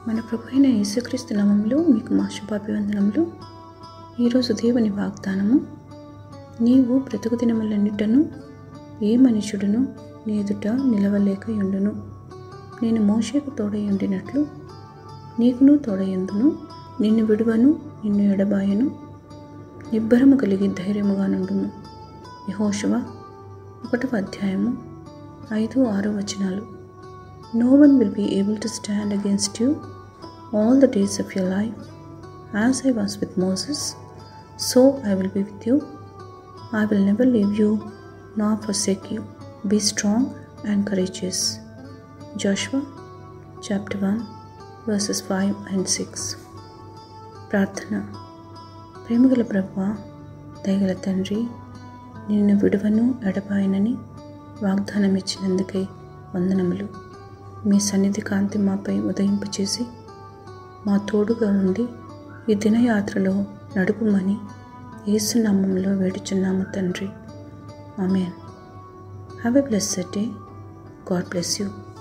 మన ప్రభు అయిన యేసుక్రీస్తు నామములో మీకు మా శుభాభివందనములు. ఈరోజు దేవుని వాగ్దానము, నీవు బ్రతుకు దినములన్నిటను ఏ మనుషుడును నీ ఎదుట నిలవలేకయుండును. నేను మోషేకు తోడయుండినట్లు నీకును తోడయుందును. నిన్ను విడువను, నిన్ను ఎడబాయను. నిబ్బరము కలిగి ధైర్యముగా నుండుము. యెహోషువ 1వ అధ్యాయము 5-6 వచనాలు. No one will be able to stand against you all the days of your life. As I was with Moses, so I will be with you. I will never leave you nor forsake you. Be strong and courageous. Joshua chapter 1 verses 5 and 6. ప్రార్థన. ప్రేమగల ప్రభువా, దయగల తండ్రి, నిన్ను విడువను ఎడబాయనని వాగ్దానం ఇచ్చినందుకై వందనములు. మీ సన్నిధి కాంతి మాపై ఉదయింపచేసి మా తోడుగా ఉండి ఈ దినయాత్రలో నడుపుమని యేసు నామములో వేడుచున్నాము తండ్రి. Amen. Have a blessed day. God bless you.